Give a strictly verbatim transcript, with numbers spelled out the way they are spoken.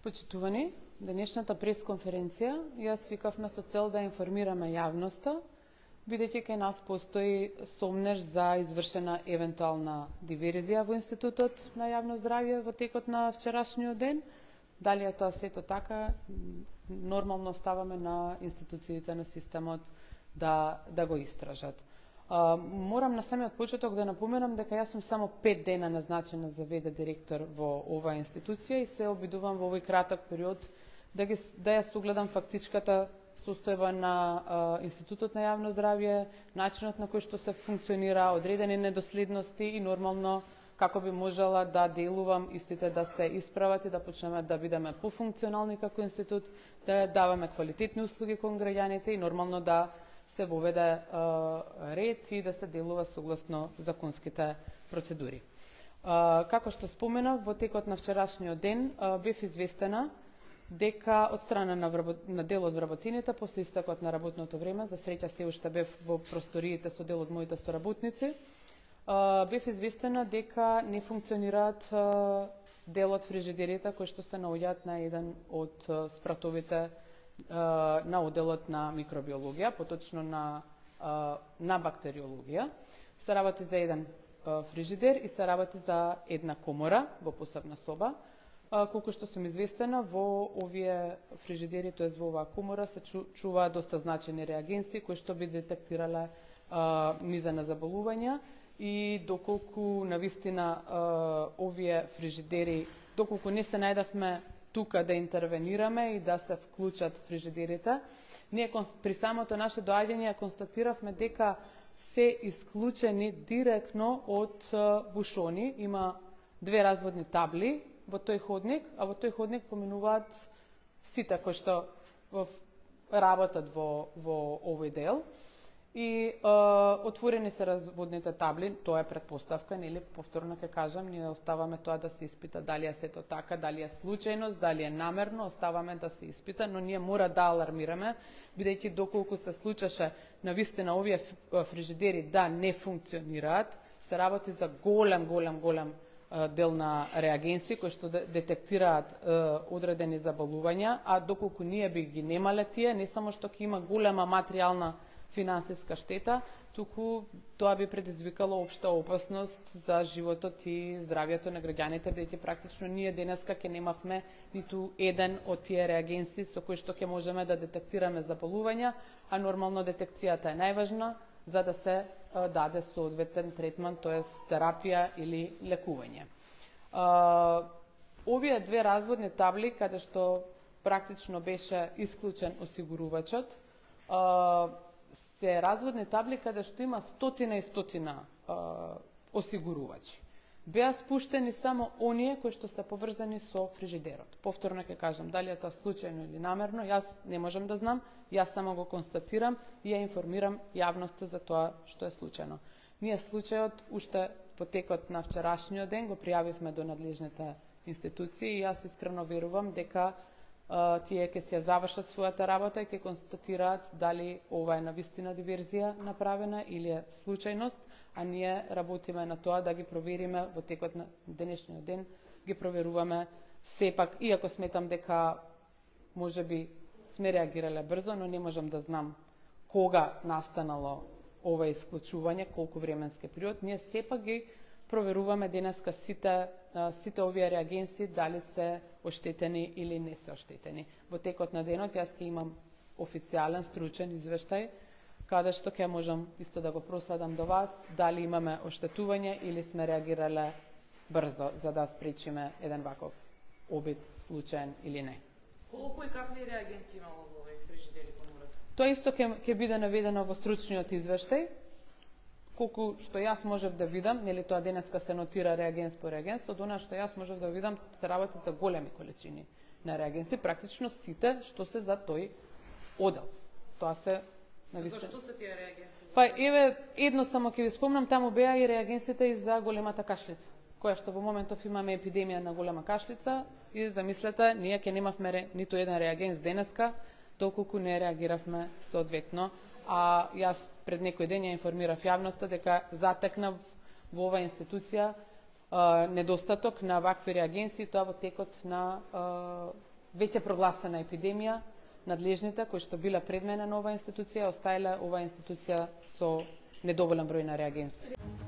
Почитувани, денешната пресконференција јас викавме со цел да информираме јавноста, бидејќи кај нас постои сомнеж за извршена евентуална диверзија во Институтот на јавно здравје во текот на вчерашниот ден. Дали е тоа сето така, нормално оставаме на институциите на системот да, да го истражат. Uh, морам на самиот почеток да напоменам дека јас сум само пет дена назначена за ве де директор во оваа институција и се обидувам во овој краток период да, ги, да ја согледам фактичката состојба на uh, Институтот на јавно здравје, начинот на кој што се функционира, одредени недоследности и нормално како би можела да делувам истите да се исправат и да почнеме да бидеме пофункционални како институт, да даваме квалитетни услуги кон граѓаните и нормално да се воведе uh, ред и да се делува согласно законските процедури. Uh, како што споменав, во текот на вчерашниот ден uh, бев известена дека од страна на, вработ... на дел од вработените, после истекот на работното време, за среќа се уште бев во просториите со дел од моите соработници, uh, бев известена дека не функционираат uh, дел од фрижидерите кои што се наоѓаат на еден од uh, спратовите на оделот на микробиологија, поточно на, на бактериологија. Се работи за еден фрижидер и се работи за една комора во посебна соба. Колку што сум известена, во овие фрижидери, тоест во оваа комора, се чуваат доста значени реагенси кои што би детектирале низа на заболувања и доколку навистина овие фрижидери, доколку не се најдавме тука да интервенираме и да се вклучат фрижидерите, ние при самото наше доаѓање констатиравме дека се исклучени директно од бушони. Има две разводни табли во тој ходник, а во тој ходник поминуваат сите кои што работат во, во овој дел. И е, отворени се разводните табли, тоа е предпоставка, нели, повторно ќе кажам, ние оставаме тоа да се испита дали е сето така, дали е случајност, дали е намерно, оставаме да се испита, но ние мора да алармираме, бидејќи доколку се случаше навистина овие фрижидери да не функционираат, се работи за голем, голем, голем дел на реагенси кои што детектираат е, одредени заболувања, а доколку ние би ги немале тие, не само што ќе има голема материјална финансиска штета, туку тоа би предизвикало општа опасност за животот и здравјето на граѓаните, бидејќи практично ние денеска ќе немавме ниту еден од тие реагенси со кои што ќе можеме да детектираме заболувања, а нормално детекцијата е најважна за да се даде соодветен третман, тоест терапија или лекување. Овие две разводни табли, каде што практично беше исклучен осигурувачот, се разводни табли каде што има стотина и стотина а, осигурувачи. Беа спуштени само оние кои што се поврзани со фрижидерот. Повторно ќе кажам, дали е тоа случајно или намерно, јас не можам да знам, јас само го констатирам и ја информирам јавноста за тоа што е случајно. Ние случајот уште по текот на вчерашниот ден го пријавивме до надлежните институции и јас искрено верувам дека Uh, тие ќе се завршат својата работа и ќе констатираат дали ова е навистина диверзија направена или е случајност, а ние работиме на тоа да ги провериме во текот на денешниот ден, ги проверуваме сепак, иако сметам дека можеби сме реагирале брзо, но не можам да знам кога настанало ова исклучување, колку временски период, ние сепак ги проверуваме денеска сите, сите овие реагенси дали се оштетени или не се оштетени. Во текот на денот јас ќе имам официјален стручен извештај каде што ќе можам исто да го проследам до вас дали имаме оштетување или сме реагирале брзо за да спречиме еден ваков обид случаен или не. Колку и какви реагенси имало во овој фрижидери комората? Тоа исто ќе ќе биде наведено во стручниот извештај. Колку што јас можев да видам, нели тоа денеска се нотира реагенс по реагенс, од она што јас можев да видам се работи за големи количини на реагенси, практично сите што се за тој одел. Тоа се навистина. Зашто се тие реагенси? Па еве едно само ќе ви спомнам, таму беа и реагенсите и за големата кашлица, која што во моментов имаме епидемија на голема кашлица и замислете, ние ќе немавме ниту еден реагенс денеска, доколку не реагиравме соодветно. А јас пред некој ден ја информирав јавноста дека затекнав во оваа институција а, недостаток на вакви реагенси, тоа во текот на а, веќе прогласена епидемија, надлежните кои што била пред мене на оваа институција, оставила оваа институција со недоволен број на реагенси.